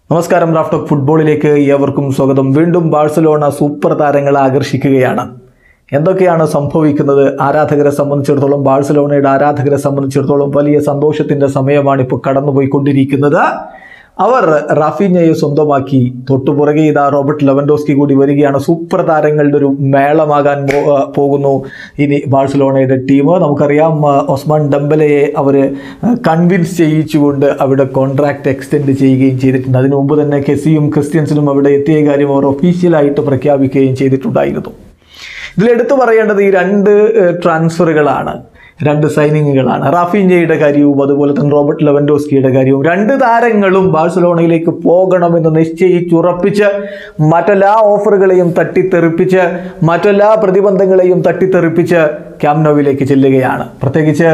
നമസ്കാരം. റാഫ്റ്റോക്ക് ഫുട്ബോളിലേക്ക് ഏവർക്കും സ്വാഗതം. വീണ്ടും ബാഴ്സലോണ സൂപ്പർ താരങ്ങളെ ആകർഷിക്കുകയാണ്. എന്തൊക്കെയാണ് സംഭവിക്കുന്നത്? ആരാധകരെ സംബന്ധിച്ചിടത്തോളം, ബാഴ്സലോണയുടെ ആരാധകരെ സംബന്ധിച്ചിടത്തോളം വലിയ സന്തോഷത്തിൻ്റെ സമയമാണ് ഇപ്പോൾ കടന്നുപോയിക്കൊണ്ടിരിക്കുന്നത്. അവർ റാഫീഞ്ഞയെ സ്വന്തമാക്കി. തൊട്ടുപുറകെ ഇതാ റോബർട്ട് ലെവൻഡോസ്കി കൂടി വരികയാണ്. സൂപ്പർ താരങ്ങളുടെ ഒരു മേളമാകാൻ പോകുന്നു ഇനി ബാഴ്സലോണയുടെ ടീം. നമുക്കറിയാം, ഒസ്മാൻ ഡെംബലയെ അവർ കൺവിൻസ് ചെയ്യിച്ചുകൊണ്ട് അവിടെ കോൺട്രാക്റ്റ് എക്സ്റ്റെൻഡ് ചെയ്യുകയും ചെയ്തിട്ടുണ്ട്. അതിനു മുമ്പ് തന്നെ കെസിയും ക്രിസ്ത്യൻസിനും അവിടെ എത്തിയ കാര്യം അവർ ഒഫീഷ്യലായിട്ട് പ്രഖ്യാപിക്കുകയും ചെയ്തിട്ടുണ്ടായിരുന്നു. ഇതിലെടുത്തു പറയേണ്ടത് ഈ രണ്ട് ട്രാൻസ്ഫറുകളാണ്, രണ്ട് സൈനിങ്ങുകളാണ്. റാഫീഞ്ഞയുടെ കാര്യവും അതുപോലെ തന്നെ റോബർട്ട് ലെവൻഡോസ്കിയുടെ കാര്യവും. രണ്ട് താരങ്ങളും ബാഴ്സലോണയിലേക്ക് പോകണമെന്ന് നിശ്ചയിച്ചുറപ്പിച്ച് മറ്റെല്ലാ ഓഫറുകളെയും തട്ടിത്തെറിപ്പിച്ച് മറ്റെല്ലാ പ്രതിബന്ധങ്ങളെയും തട്ടിത്തെറിപ്പിച്ച് ക്യാമ്പ് നൗവിലേക്ക് ചെല്ലുകയാണ്. പ്രത്യേകിച്ച്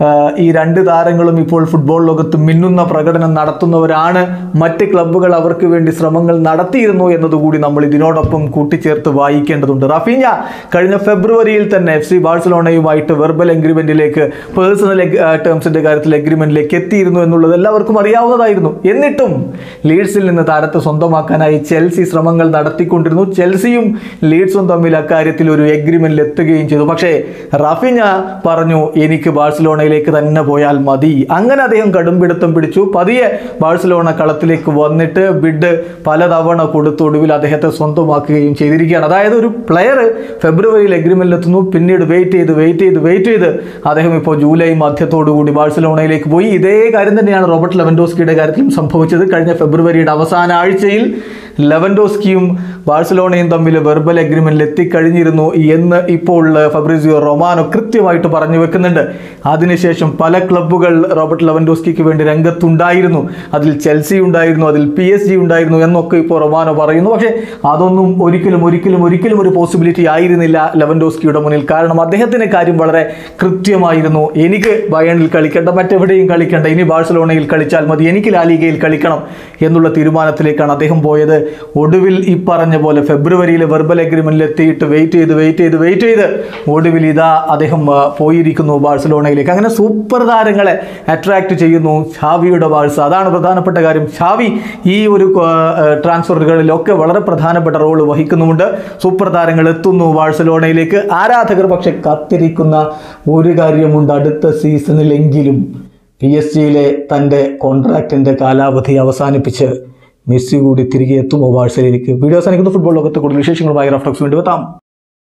ഈ രണ്ട് താരങ്ങളും ഇപ്പോൾ ഫുട്ബോൾ ലോകത്ത് മിന്നുന്ന പ്രകടനം നടത്തുന്നവരാണ്. മറ്റ് ക്ലബ്ബുകൾ അവർക്ക് വേണ്ടി ശ്രമങ്ങൾ നടത്തിയിരുന്നു എന്നതുകൂടി നമ്മൾ ഇതിനോടൊപ്പം കൂട്ടിച്ചേർത്ത് വായിക്കേണ്ടതുണ്ട്. റാഫീഞ്ഞ കഴിഞ്ഞ ഫെബ്രുവരിയിൽ തന്നെ FC ബാഴ്സലോണയുമായിട്ട് വെർബൽ എഗ്രിമെന്റിലേക്ക്, പേഴ്സണൽ ടേംസിന്റെ കാര്യത്തിൽ എഗ്രിമെന്റിലേക്ക് എത്തിയിരുന്നു എന്നുള്ളത് എല്ലാവർക്കും അറിയാവുന്നതായിരുന്നു. എന്നിട്ടും ലീഡ്സിൽ നിന്ന് താരത്തെ സ്വന്തമാക്കാനായി ചെൽസി ശ്രമങ്ങൾ നടത്തിക്കൊണ്ടിരുന്നു. ചെൽസിയും ലീഡ്സും തമ്മിൽ അക്കാര്യത്തിൽ ഒരു എഗ്രിമെന്റിൽ എത്തുകയും ചെയ്തു. പക്ഷേ റാഫീഞ്ഞ പറഞ്ഞു, എനിക്ക് ബാഴ്സലോണയിലേക്ക് തന്നെ പോയാൽ മതി. അങ്ങനെ അദ്ദേഹം കടുംപിടുത്തം പിടിച്ചു. പതിയെ ബാഴ്സലോണ കളത്തിലേക്ക് വന്നിട്ട് ബിഡ് പലതവണ കൊടുത്തൊടുവിൽ അദ്ദേഹത്തെ സ്വന്തമാക്കുകയും ചെയ്തിരിക്കുകയാണ്. അതായത് ഒരു പ്ലെയർ ഫെബ്രുവരിയിൽ എഗ്രിമെന്റിൽ എത്തുന്നു, പിന്നീട് വെയിറ്റ് ചെയ്ത് അദ്ദേഹം ഇപ്പോൾ ജൂലൈ മധ്യത്തോടുകൂടി ബാഴ്സലോണയിലേക്ക് പോയി. ഇതേ കാര്യം തന്നെയാണ് റോബർട്ട് ലെവൻഡോസ്കിയുടെ കാര്യത്തിലും സംഭവിച്ചത്. കഴിഞ്ഞ ഫെബ്രുവരിയുടെ അവസാന ആഴ്ചയിൽ ലെവൻഡോസ്കിയും ബാഴ്സലോണയും തമ്മിൽ വെർബൽ എഗ്രിമെന്റിൽ എത്തിക്കഴിഞ്ഞിരുന്നു എന്ന് ഇപ്പോൾ ഫബ്രിസിയോ റൊമാനോ കൃത്യമായിട്ട് പറഞ്ഞു വെക്കുന്നുണ്ട്. അതിനുശേഷം പല ക്ലബ്ബുകൾ റോബർട്ട് ലെവൻഡോസ്കിക്ക് വേണ്ടി രംഗത്തുണ്ടായിരുന്നു. അതിൽ ചെൽസി ഉണ്ടായിരുന്നു, അതിൽ PSG ഉണ്ടായിരുന്നു എന്നൊക്കെ ഇപ്പോൾ റൊമാനോ പറയുന്നു. പക്ഷേ അതൊന്നും ഒരിക്കലും ഒരു പോസിബിലിറ്റി ആയിരുന്നില്ല ലെവൻഡോസ്കിയുടെ മുന്നിൽ. കാരണം അദ്ദേഹത്തിൻ്റെ കാര്യം വളരെ കൃത്യമായിരുന്നു. എനിക്ക് ബയേണിൽ കളിക്കേണ്ട, മറ്റെവിടെയും കളിക്കേണ്ട, ഇനി ബാഴ്സലോണയിൽ കളിച്ചാൽ മതി, എനിക്ക് ലാ ലീഗയിൽ കളിക്കണം എന്നുള്ള തീരുമാനത്തിലേക്കാണ് അദ്ദേഹം പോയത്. ഒടുവിൽ ഈ പറഞ്ഞ പോലെ ഫെബ്രുവരിയിൽ വെർബൽ എഗ്രിമെന്റിൽ എത്തിയിട്ട് വെയിറ്റ് ചെയ്ത് ഒടുവിൽ ഇതാ അദ്ദേഹം പോയിരിക്കുന്നു ബാഴ്സലോണയിലേക്ക്. അങ്ങനെ സൂപ്പർ താരങ്ങളെ അട്രാക്ട് ചെയ്യുന്നു ഷാവിയുടെ ബാഴ്സ. അതാണ് പ്രധാനപ്പെട്ട കാര്യം. ഷാവി ഈ ഒരു ട്രാൻസ്ഫറുകളിലൊക്കെ വളരെ പ്രധാനപ്പെട്ട റോൾ വഹിക്കുന്നുമുണ്ട്. സൂപ്പർ താരങ്ങൾ എത്തുന്നു ബാഴ്സലോണയിലേക്ക്. ആരാധകർ പക്ഷെ കാത്തിരിക്കുന്ന ഒരു കാര്യമുണ്ട്. അടുത്ത സീസണിലെങ്കിലും PSG തൻ്റെ കോൺട്രാക്റ്റിൻ്റെ കാലാവധി അവസാനിപ്പിച്ച് മെസ്സി കൂടി തിരികെ എത്തുമോ ബാഴ്സയിലേക്ക്? വീഡിയോ അവസാനിക്കുന്ന ഫുട്ബോൾ ലോകത്തെ കൂടുതൽ വിശേഷങ്ങളുമായി റാഫ്റ്റോക്സ് വീണ്ടും എത്താം.